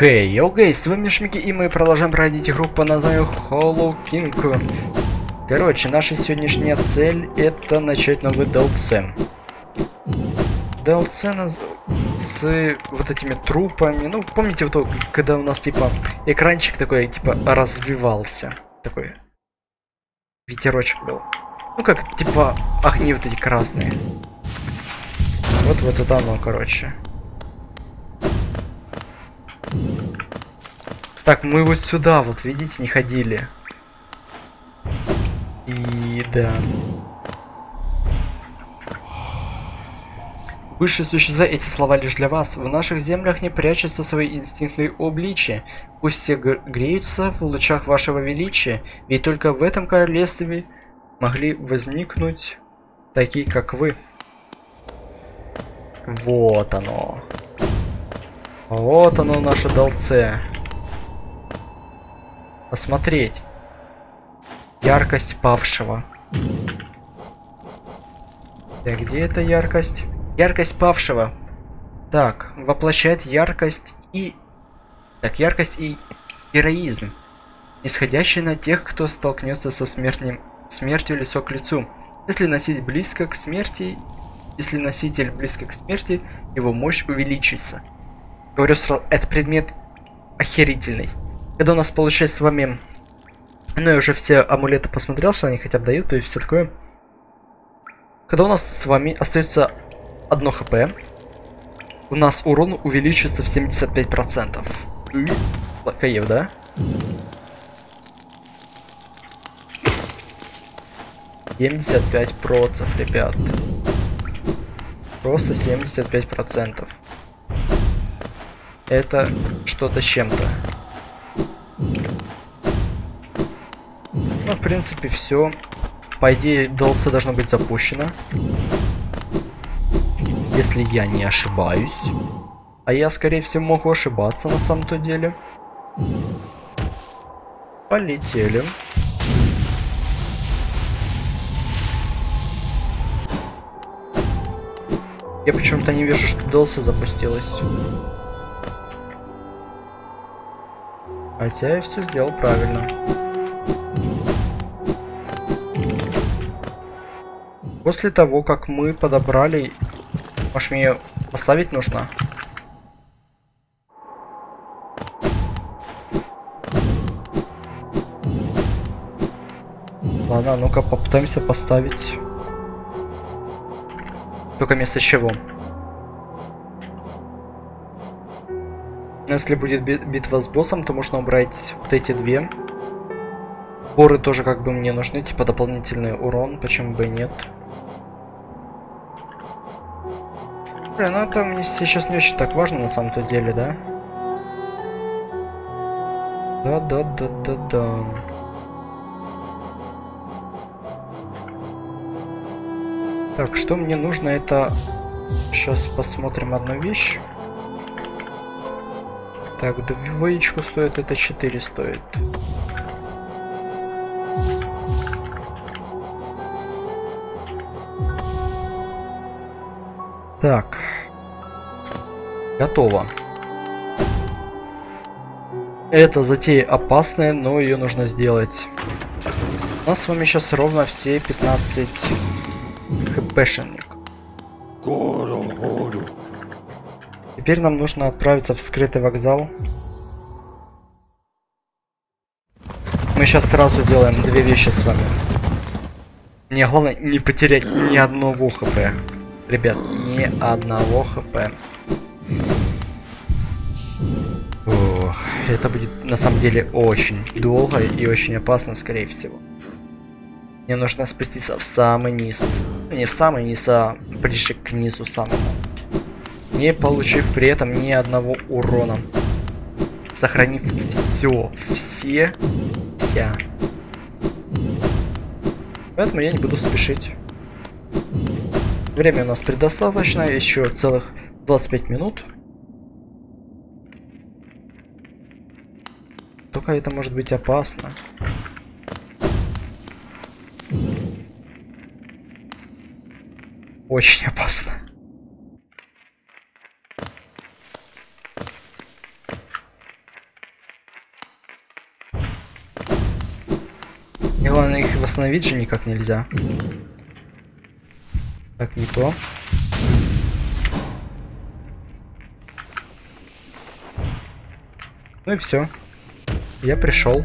Хей, йоу, с вами Шмики, и мы продолжаем проходить игру по названию Hollow King. Короче, наша сегодняшняя цель — это начать новый DLC. DLC с вот этими трупами. Ну, помните, вот, когда у нас, типа, экранчик такой, типа, развивался. Такой ветерочек был. Ну, как, типа, огни вот эти красные. Вот это оно, короче. Так, мы вот сюда, вот видите, не ходили. И да. Высшие существа, эти слова лишь для вас. В наших землях не прячутся свои инстинктные обличия. Пусть все греются в лучах вашего величия, ведь только в этом королевстве могли возникнуть такие, как вы. Вот оно. Вот оно, наше DLC. Посмотреть. Яркость павшего. Так, где эта яркость? Яркость павшего. Так, воплощает яркость и... Так, яркость и героизм, исходящий на тех, кто столкнется со смертью лицо к лицу. Если носитель близко к смерти, его мощь увеличится. Говорю сразу, это предмет охерительный. Когда у нас получается с вами... Ну, я уже все амулеты посмотрел, что они хотя бы дают, и все такое. Когда у нас с вами остается 1 хп, у нас урон увеличится в 75%. Лакаев, да? %75, ребят. Просто 75%. Это что-то с чем-то. Ну, в принципе, все. По идее, DLC должно быть запущено. Если я не ошибаюсь. А я, скорее всего, могу ошибаться на самом-то деле. Полетели. Я почему-то не вижу, что DLC запустилась. Хотя я все сделал правильно. После того, как мы подобрали... Может, мне ее поставить нужно? Ладно, ну-ка попытаемся поставить. Только вместо чего? Если будет битва с боссом, то можно убрать вот эти две. Боры тоже как бы мне нужны, типа дополнительный урон, почему бы и нет. Блин, ну это мне сейчас не очень так важно на самом-то деле, да? Да. Так, что мне нужно, это... Сейчас посмотрим одну вещь. Так, двоечку стоит, это 4 стоит. Так. Готово. Эта затея опасная, но ее нужно сделать. У нас с вами сейчас ровно все 15 хпшенник. Теперь нам нужно отправиться в скрытый вокзал. Мы сейчас сразу делаем две вещи с вами. Мне главное не потерять ни одного хп. Ребят, ни одного хп. Ох, это будет на самом деле очень долго и очень опасно, скорее всего. Мне нужно спуститься в самый низ. Не в самый низ, а ближе к низу самому. Не получив при этом ни одного урона. Сохранив вся. Поэтому я не буду спешить. Время у нас предостаточно, еще целых 25 минут. Только это может быть опасно. Очень опасно. И главное, их восстановить же никак нельзя. Так, не то. Ну и все. Я пришел.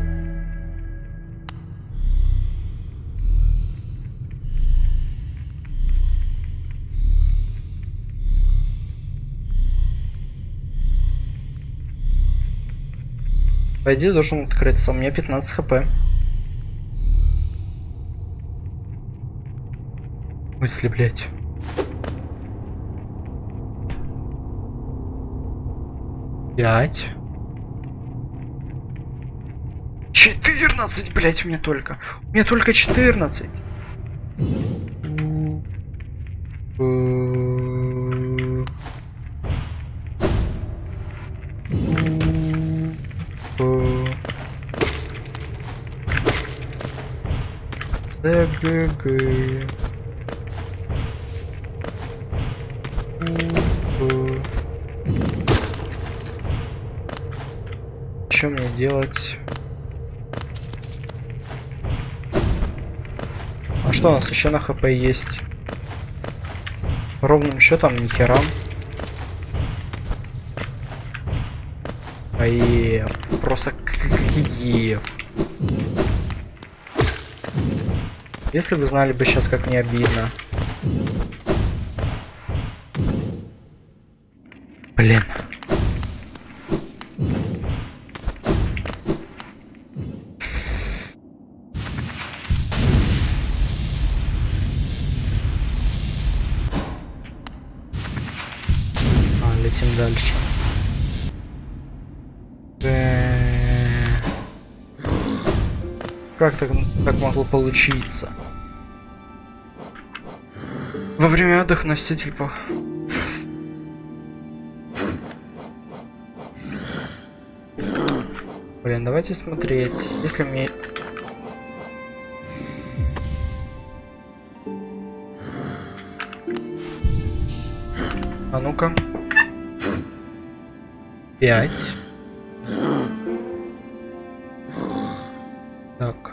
По идее должен открыться. У меня 15 хп. Мысли, блять. Пять. 14, блять, у меня только. У меня только 14. ЦГГ. Что мне делать? А что у нас еще на хп есть? Ровным счетом ни хера. Просто какие. Если вы знали бы сейчас, как мне обидно. Блин. Летим дальше. Как так могло получиться? Во время отдыха носитель по... Блин, давайте смотреть. Если мне... А ну-ка. 5. Так.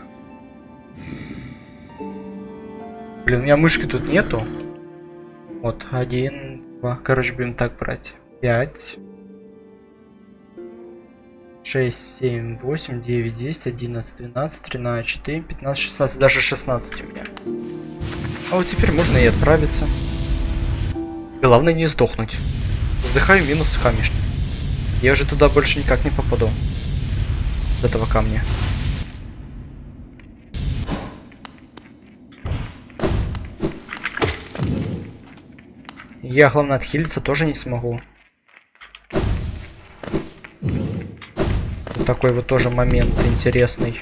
Блин, у меня мышки тут нету. Вот, 1, 2. Короче, будем так брать. 5. 6, 7, 8, 9, 10, 11, 12, 13, 14, 15, 16. Даже 16 у меня. А вот теперь можно и отправиться. Главное не сдохнуть. Вздыхаю минус камешек. Я уже туда больше никак не попаду. С этого камня. Я, главное, отхилиться тоже не смогу. Вот такой вот тоже момент интересный.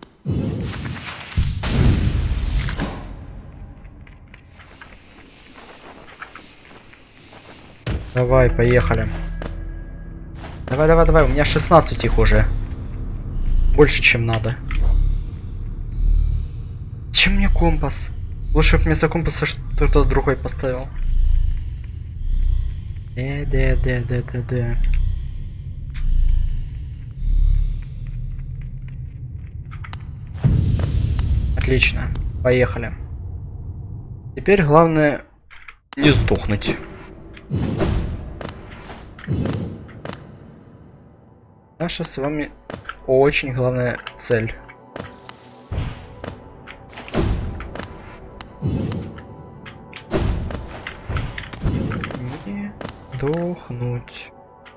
Давай, поехали. Давай, давай, давай. У меня 16 их уже. Больше, чем надо. Чем мне компас? Лучше бы вместо компаса что-то другой поставил. Да. Отлично. Поехали. Теперь главное не сдохнуть. Наша с вами очень главная цель. Не сдохнуть.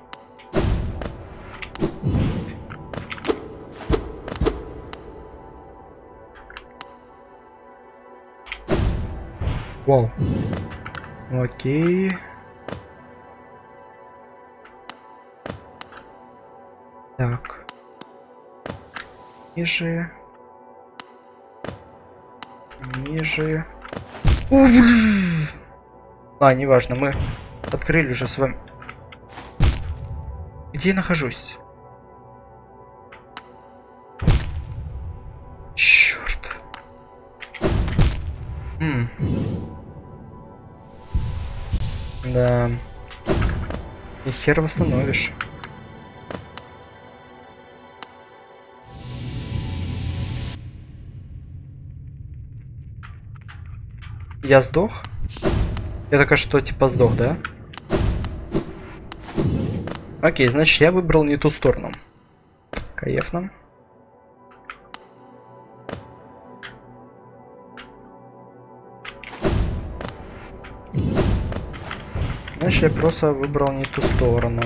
Вау. Окей. Так. Ниже. Ниже. А, неважно, мы открыли уже с вами. Где я нахожусь? Черт. Да. И хер восстановишь. Я сдох? Я только что типа сдох, да? Окей, значит я выбрал не ту сторону. Кайфно. Значит я просто выбрал не ту сторону.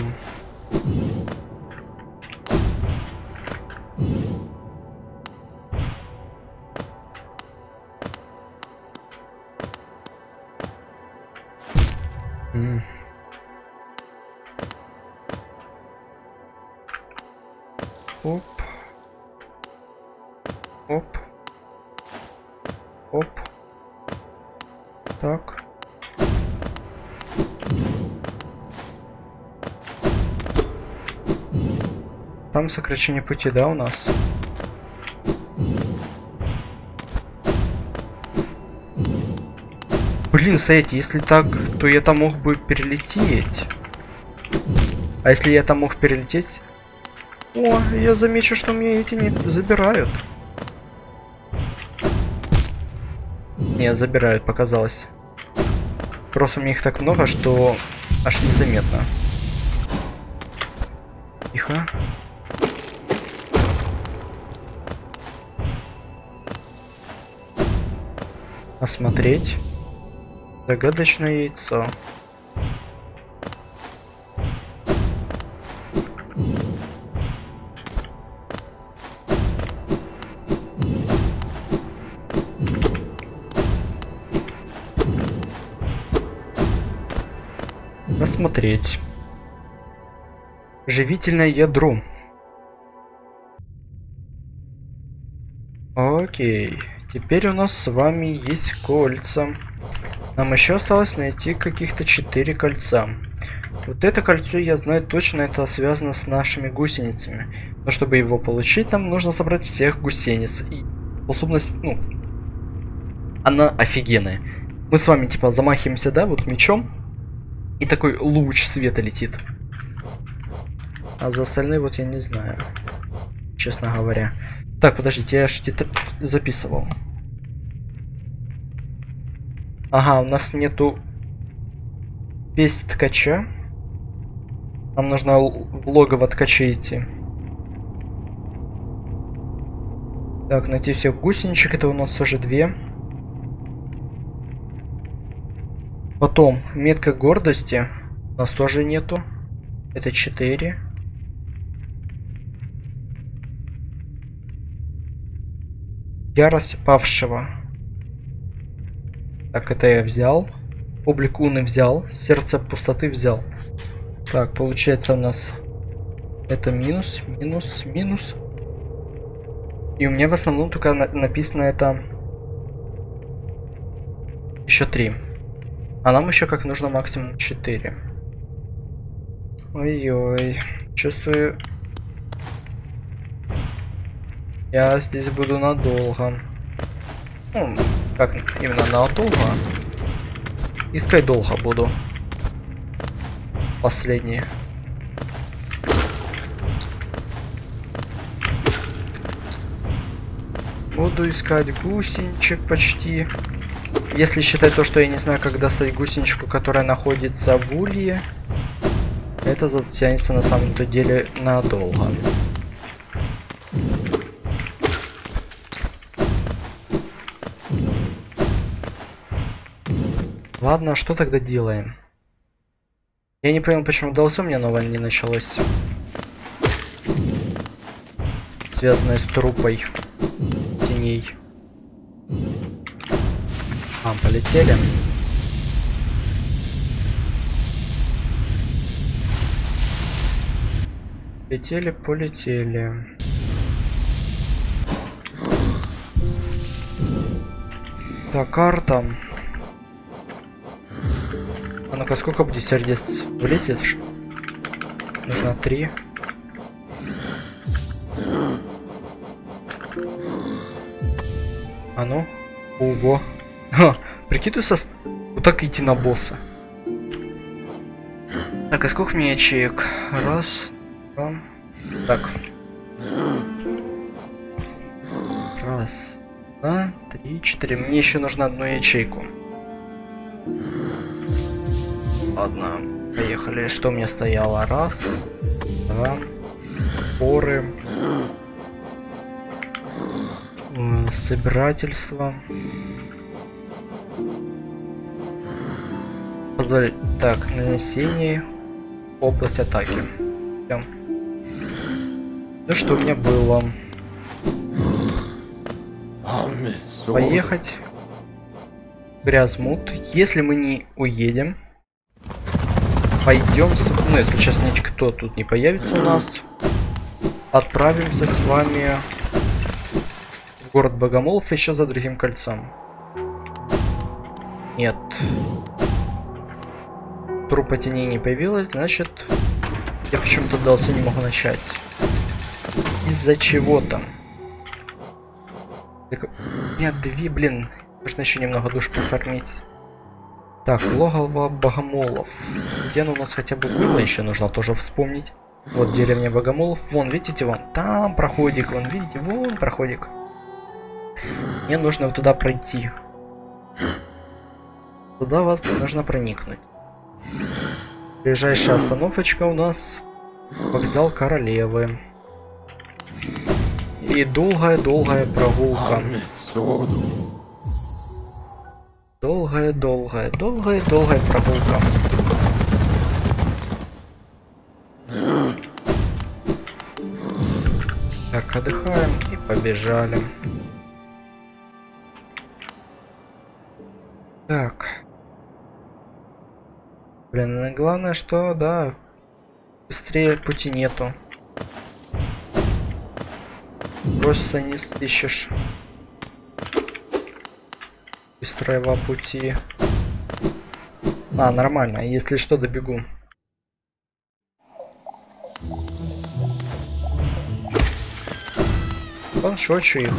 Оп. Оп. Оп. Так. Там сокращение пути, да, у нас? Блин, стоите, если так, то я там мог бы перелететь. А если я там мог перелететь... О, я замечу, что мне эти не забирают. Нет, забирают, показалось. Просто у меня их так много, что аж незаметно. Тихо. Осмотреть. Загадочное яйцо. Осмотреть. Живительное ядро. Окей. Теперь у нас с вами есть кольца. Нам еще осталось найти каких-то 4 кольца. Вот это кольцо, я знаю точно, это связано с нашими гусеницами. Но чтобы его получить, нам нужно собрать всех гусениц. И способность, ну, она офигенная. Мы с вами типа замахиваемся, да, вот мечом. И такой луч света летит. А за остальные вот я не знаю. Честно говоря. Так, подождите, я что-то записывал. Ага, у нас нету песнь ткача. Нам нужно в логово ткача идти. Так, найти всех гусеничек. Это у нас уже 2. Потом, метка гордости. У нас тоже нету. Это 4. Ярость павшего. Так, это я взял. Облик Уны взял. Сердце пустоты взял. Так, получается у нас это минус, минус, минус. И у меня в основном только написано это еще 3. А нам еще как нужно максимум 4. Ой-ой. Чувствую... Я здесь буду надолго. Ну, как именно надолго? Искать долго буду. Последние. Буду искать гусеничек почти. Если считать то, что я не знаю, как достать гусеничку, которая находится в улье, это затянется на самом-то деле надолго. Ладно, что тогда делаем? Я не понял, почему DLC у меня новое не началось. Связанное с трупой теней. А, полетели. Летели, полетели. Так, карта. А ну-ка, сколько будет сердец? Влезет? Нужно 3. А ну? Ого. Ха, прикидывайся, вот так идти на босса. Так, а сколько мне ячеек? Раз, два. Так. Раз, два, 3, 4. Мне еще нужно одну ячейку. Ладно, поехали. Что у меня стояло? Раз, два, поры, собирательство. Позволить. Так, нанесение, область атаки. Всё. Ну что у меня было? Поехать. Грязмут. Если мы не уедем, пойдем, ну если сейчас никто тут не появится у нас, отправимся с вами в город Богомолов еще за другим кольцом. Нет. Трупа теней не появилась, значит, я почему-то дался, не могу начать. Из-за чего там? Нет, две, блин. Нужно еще немного душ пофармить. Так, логово Богомолов. Где оно у нас хотя бы было, еще нужно тоже вспомнить. Вот деревня Богомолов. Вон, видите, вон там проходик. Вон, видите, вон проходик. Мне нужно туда пройти. Туда вот нужно проникнуть. Ближайшая остановочка у нас вокзал Королевы. И долгая-долгая прогулка. Долгая прогулка. Так, отдыхаем и побежали. Так. Блин, главное, что, да, быстрее пути нету. Просто не стыщешь быстрого пути. А, нормально, если что, добегу. Ваншочу их.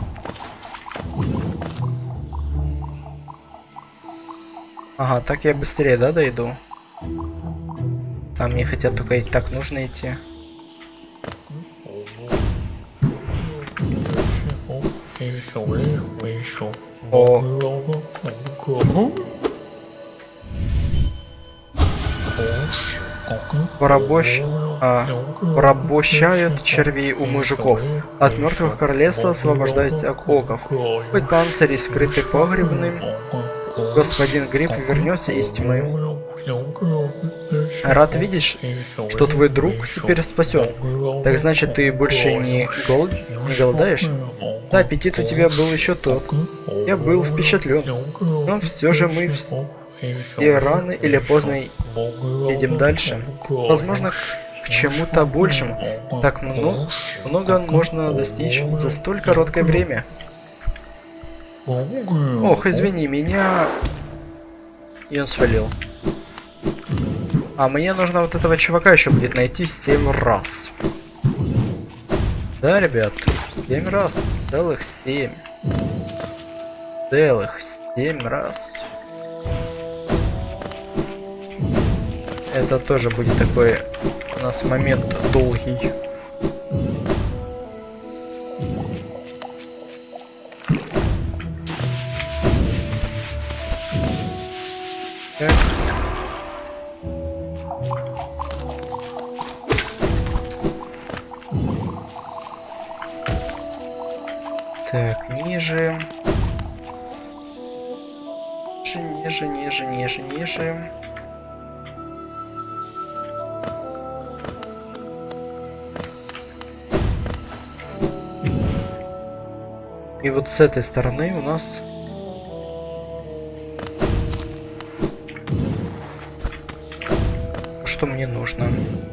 Ага, так я быстрее, да, дойду? Там мне хотят только и так нужно идти. О. Порабощают червей у мужиков. От мертвых королевства освобождают оков. Хоть панцирь скрытый погребным, господин Гриб вернется из тьмы. Рад видеть, что твой друг теперь спасен. Так значит, ты больше не голодаешь? Да, аппетит у тебя был еще тот. Я был впечатлен. Но все же мы все рано или поздно едем дальше. Возможно, к чему-то большему. Так много можно достичь за столь короткое время. Ох, извини меня. И он свалил. А мне нужно вот этого чувака еще будет найти 7 раз. Да, ребят, 7 раз. Целых 7. Целых 7 раз. Это тоже будет такой у нас момент долгий. Так. Так, ниже. Ниже. И вот с этой стороны у нас что мне нужно.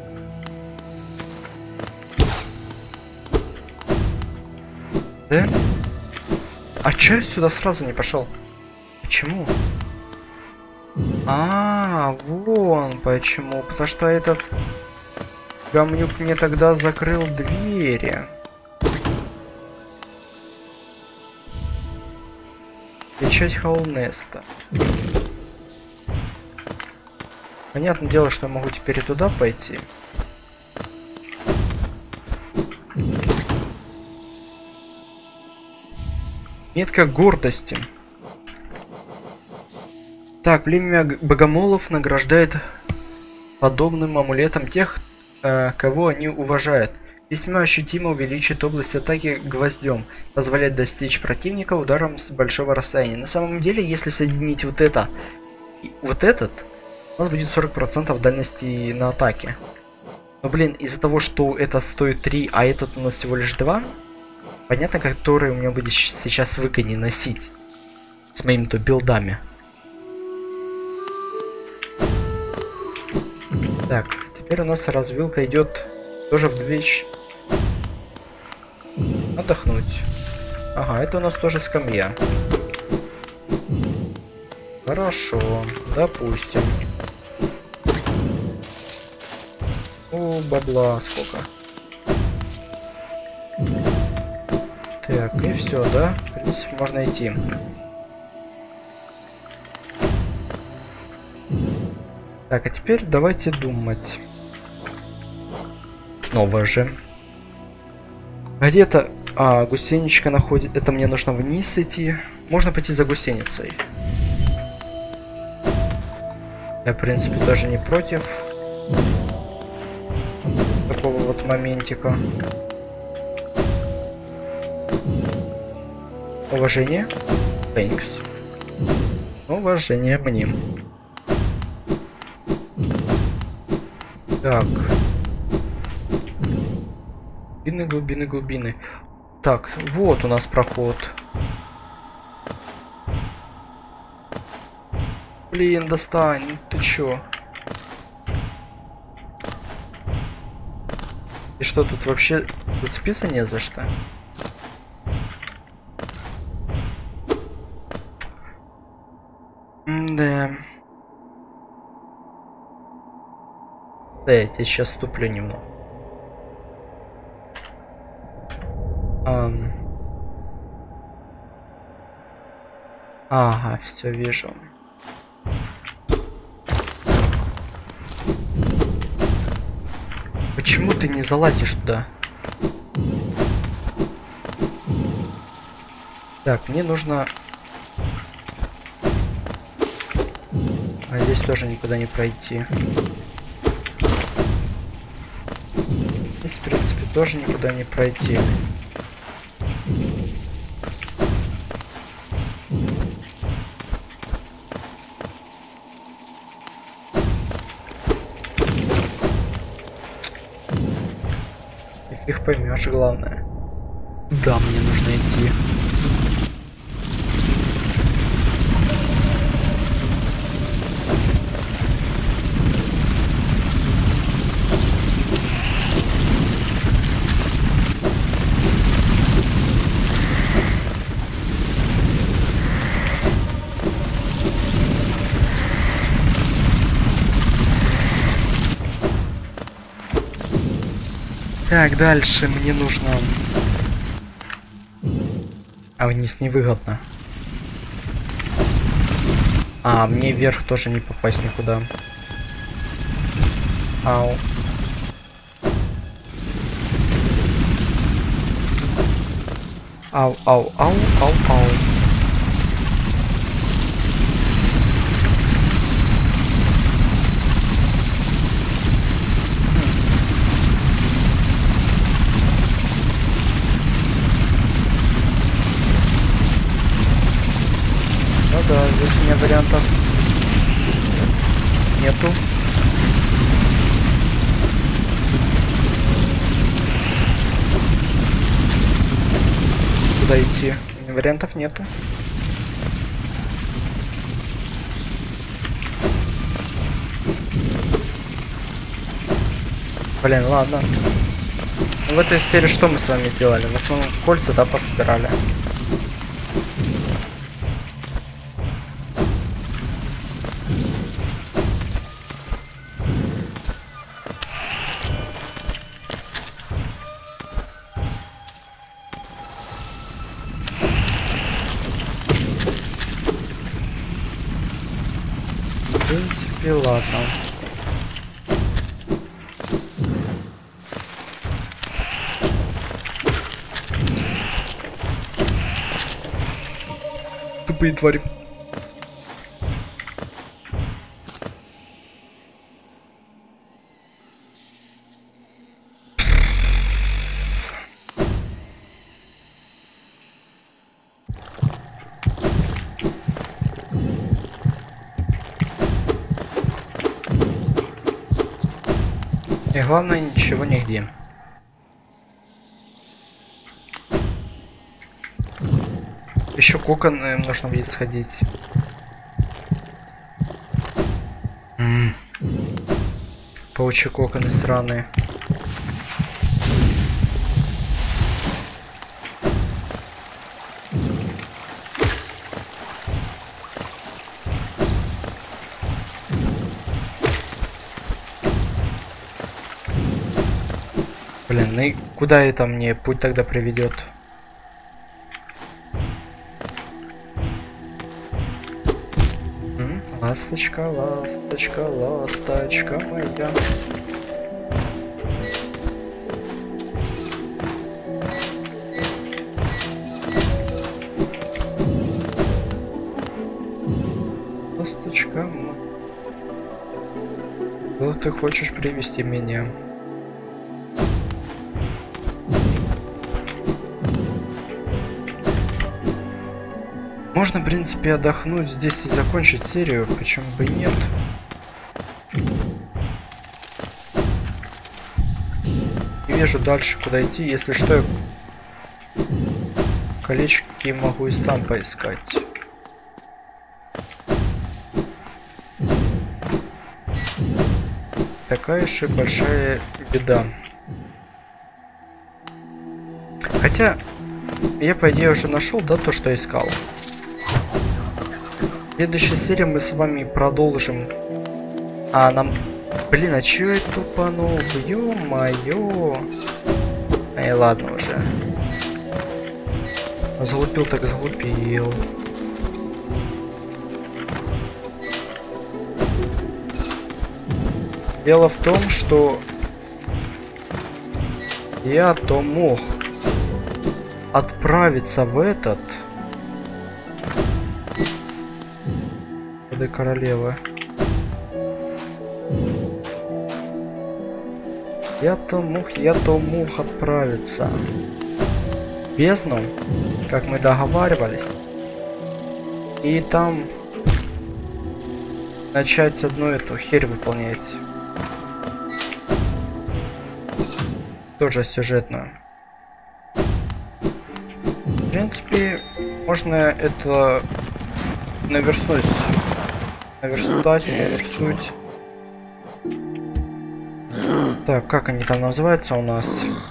Да? А чё я сюда сразу не пошел? Почему? А, вон почему. Потому что этот гамнюк мне тогда закрыл двери. Печать Хаунеста. Понятное дело, что я могу теперь и туда пойти. Метка гордости. Так, племя богомолов награждает подобным амулетом тех, кого они уважают. Весьма ощутимо увеличит область атаки гвоздем, позволяет достичь противника ударом с большого расстояния. На самом деле, если соединить вот это и вот этот, у нас будет 40% дальности на атаке. Но, блин, из-за того, что это стоит 3, а этот у нас всего лишь 2, понятно, который у меня будет сейчас выгоднее носить с моими-то билдами. Так, теперь у нас развилка идет тоже в вещь. Отдохнуть. Ага, это у нас тоже скамья. Хорошо, допустим. О, бабла, сколько? Так, и все, да? В принципе, можно идти. Так, а теперь давайте думать. Снова же. Где-то... А, гусеничка находит... Это мне нужно вниз идти. Можно пойти за гусеницей. Я, в принципе, даже не против такого вот моментика. Уважение. Thanks. Уважение мне. Так. Глубины, глубины, глубины. Так, вот у нас проход. Блин, достань, ты чё? И что, тут вообще зацепиться не за что? Да. Да, я тебе сейчас ступлю немного. Ага, все вижу. Почему ты не залазишь туда? Так, мне нужно... А здесь тоже никуда не пройти. Здесь, в принципе, тоже никуда не пройти. Их поймешь, главное. Да, мне нужно идти. Так, дальше мне нужно... А вниз невыгодно. А, мне вверх тоже не попасть никуда. Ау. Ау, ау, ау, ау, ау. Да, здесь у меня вариантов нету. Куда идти? Вариантов нету. Блин, ладно. В этой серии что мы с вами сделали? В основном кольца, да, пособирали. В принципе, ладно. Тупые твари. главное, ничего нигде. Еще кокон нужно будет сходить. Паучьи коконы сраные. Блин, ну и куда это мне путь тогда приведет? Ласточка, ласточка, ласточка моя. Ласточка моя. Куда ты хочешь привести меня? Можно, в принципе, отдохнуть здесь и закончить серию, почему бы и нет. Не вижу дальше, куда идти, если что, я колечки могу и сам поискать. Такая же большая беда. Хотя, я, по идее, уже нашел, да, то, что искал. В следующей серии мы с вами продолжим. А нам... Блин, а чё я тупанул? Ё-моё. Эй, ладно уже. Залупил так залупил. Дело в том, что... Я-то мог отправиться в этот... Королевы. Я-то мог отправиться в бездну, как мы договаривались, и там начать одну эту херь выполнять, тоже сюжетную. В принципе, можно это наверстать, наверстуть. Так, как они там называются у нас?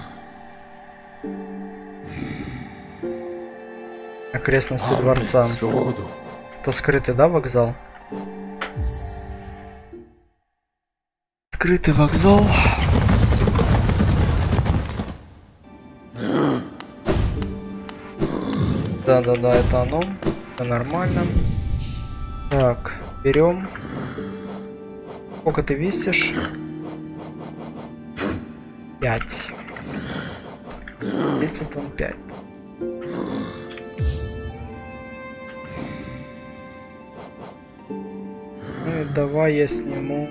Окрестности дворца. Это скрытый, да, вокзал? Скрытый вокзал. Да-да-да, это оно. Это нормально. Так, берем. Сколько ты весишь? 5. 10 он 5. Ну и давай я сниму.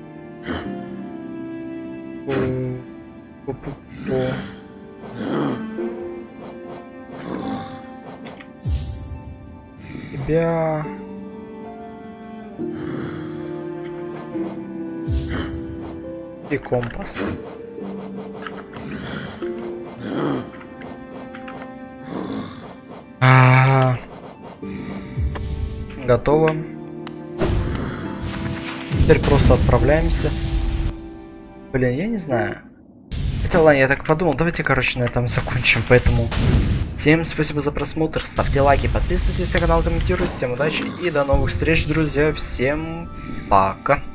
Тебя. И компас. Готово. Теперь просто отправляемся. Блин, я не знаю. Хотя ладно, я так подумал. Давайте, короче, на этом закончим. Поэтому всем спасибо за просмотр. Ставьте лайки, подписывайтесь на канал, комментируйте. Всем удачи и до новых встреч, друзья. Всем пока.